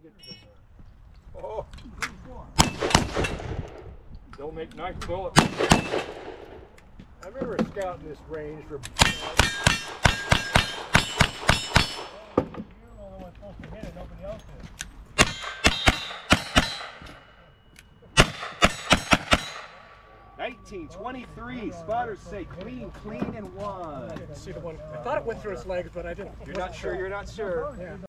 Oh. They'll make nice bullets. I remember scouting this range for. You're the only one supposed to hit it, nobody else did. 1923, spotters say clean, clean, and one. I didn't see the one. I thought it went through his legs, but I didn't. You're not sure, you're not sure. Yeah.